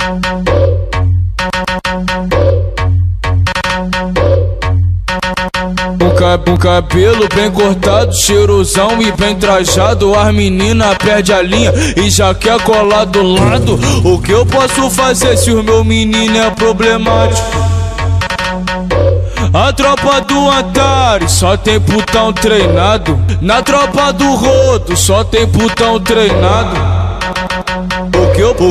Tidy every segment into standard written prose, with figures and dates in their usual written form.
Um cabelo bem cortado, cheirosão e bem trajado. As meninas perdem a linha e já quer colar do lado. O que eu posso fazer se o meu menino é problemático? A tropa do Atari só tem putão treinado. Na tropa do Rodo só tem putão treinado. O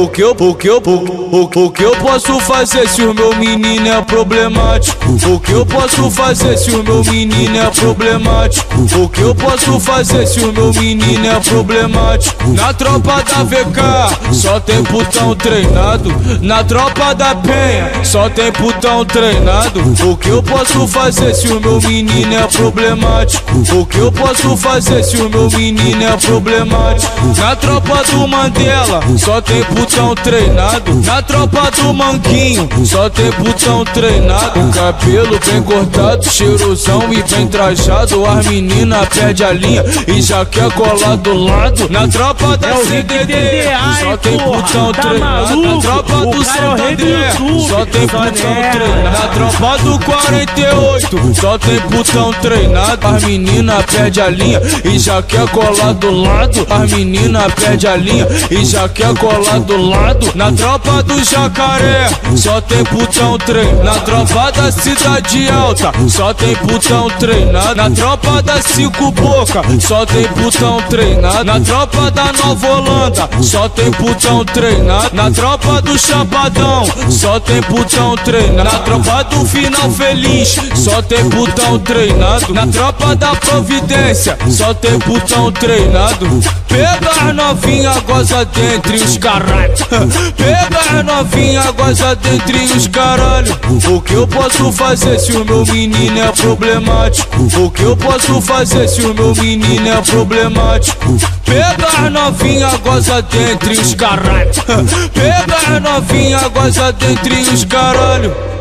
que eu posso fazer se o meu menino é problemático? O que eu posso fazer se o meu menino é problemático? O que eu posso fazer se o meu menino é problemático? Na tropa da VK só tem putão treinado. Na tropa da Penha só tem putão treinado. O que eu posso fazer se o meu menino é problemático? O que eu posso fazer se o meu menino é problemático? Na tropa do Mandela só tem putão treinado. Na tropa do Manquinho só tem putão treinado. Um cabelo bem cortado, cheirosão e bem trajado. As meninas perdem a linha e já quer colar do lado. Na tropa da CDD só tem putão treinado. Na tropa do Santander só tem putão treinado. Na tropa do 48 só tem putão treinado. As meninas perdem a linha e já quer colar do lado. As meninas perdem a linha e já quer colar do lado. Na tropa do Jacaré só tem putão treinado. Na tropa da Cidade Alta só tem putão treinado. Na tropa da Cinco Boca só tem putão treinado. Na tropa da Nova Holanda só tem putão treinado. Na tropa do Chapadão só tem putão treinado. Na tropa do Final Feliz só tem putão treinado. Na tropa da Providência só tem putão treinado. Pega as novinha, goza dentre os caralho. Pega as novinha, goza dentre os caralho. O que eu posso fazer se o meu menino é problemático? O que eu posso fazer se o meu menino é problemático? Pega as novinha, goza dentre os caralho. Pega as novinha, goza dentre os caralho.